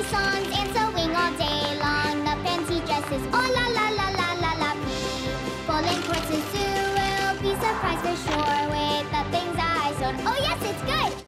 songs and sewing all day long. The fancy dresses, oh la la la la la la. People in courses soon will be surprised for sure with the things I sewed. Oh yes, it's good!